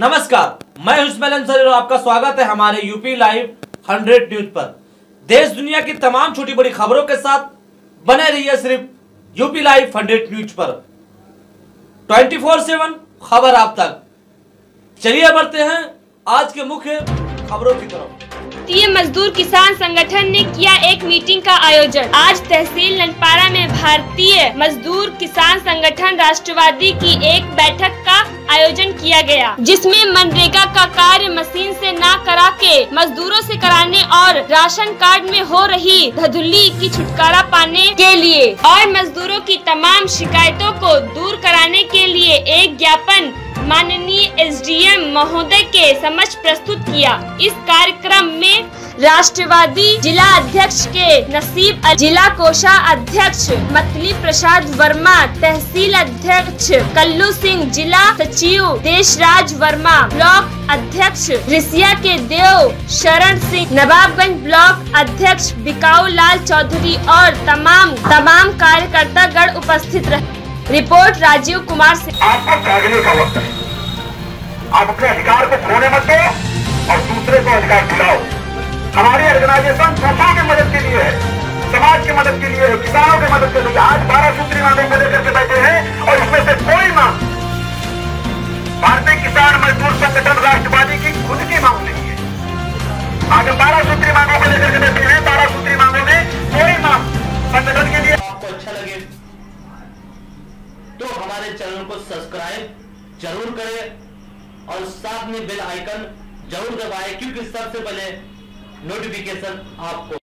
नमस्कार, मैं हुस्मैन अंसारी और आपका स्वागत है हमारे यूपी लाइव 100 न्यूज पर। देश दुनिया की तमाम छोटी बड़ी खबरों के साथ बने रहिए सिर्फ यूपी लाइव 100 न्यूज पर। 24/7 खबर आप तक। चलिए बढ़ते हैं आज के मुख्य खबरों की तरफ। भारतीय मजदूर किसान संगठन ने किया एक मीटिंग का आयोजन। आज तहसील ननपारा में भारतीय मजदूर किसान संगठन राष्ट्रवादी की एक बैठक का आयोजन किया गया, जिसमें मनरेगा का कार्य मशीन से न करा के मजदूरों से कराने और राशन कार्ड में हो रही धधुल्ली की छुटकारा पाने के लिए और मजदूरों की तमाम शिकायतों को दूर कराने के लिए एक ज्ञापन माननीय एसडीएम महोदय के समक्ष प्रस्तुत किया। इस कार्यक्रम में राष्ट्रवादी जिला अध्यक्ष के नसीब, जिला कोषाध्यक्ष मतली प्रसाद वर्मा, तहसील अध्यक्ष कल्लू सिंह, जिला सचिव देशराज वर्मा, ब्लॉक अध्यक्ष रिसिया के देव शरण सिंह, नवाबगंज ब्लॉक अध्यक्ष बिकाऊ लाल चौधरी और तमाम कार्यकर्ता गण उपस्थित रहे। रिपोर्ट राजीव कुमार से। आपको जागने का वक्त है। आप अपने अधिकार को खोने मत दो और दूसरे को अधिकार दिलाओ। हमारी ऑर्गेनाइजेशन दूसरों की मदद के लिए है, समाज की मदद के लिए है, किसानों की मदद के लिए। आज 12 सूत्री मांगों को लेकर के बैठे हैं और इसमें से कोई मांग भारतीय किसान मजदूर संगठन राष्ट्रवादी की खुद की मांग नहीं है। आज 12 सूत्री मांगों को लेकर के बैठे हैं। 12 सूत्री मांगों में कोई मांग संगठन के लिए। आपको अच्छा लगे तो हमारे चैनल को सब्सक्राइब जरूर करें और साथ में बेल आइकन जरूर दबाएं, क्योंकि सबसे पहले नोटिफिकेशन आपको